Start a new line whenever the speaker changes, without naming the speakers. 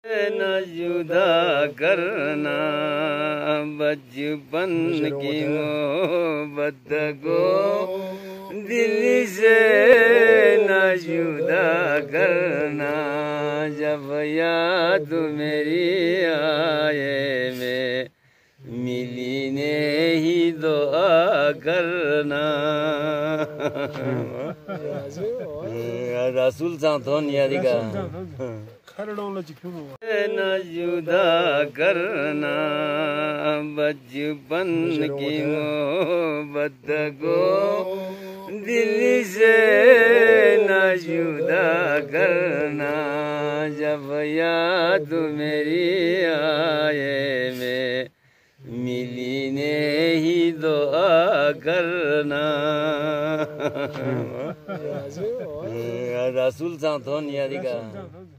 न जुदा करना बचपन की मोहब्बत को दिल से न जुदा करना। जब याद मेरी आए में मिलने ही दुआ करना। रसूल साथों यादिका न जुदा करना बचपन की मोहब्बत को दिल से न जुदा करना। जब याद मेरी आए में मिलने ही दुआ करना। रसूल साथों यादिका